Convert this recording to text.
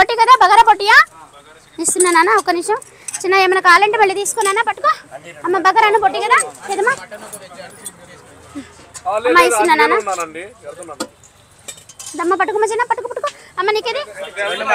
బొట్టి కదా బగారా బొట్టియా ఇస్తున్నానా ఒక నిమిషం చిన్న ఏమైనా కావాలంటే మళ్ళీ తీసుకున్నానా పట్టుకో అమ్మ బగారాను బొట్టి కదా ఏదమ్మా అమ్మ ఇస్తున్నానా దమ్మ పట్టుకోమ్మ చిన్న పట్టుకో అమ్మ నీకేది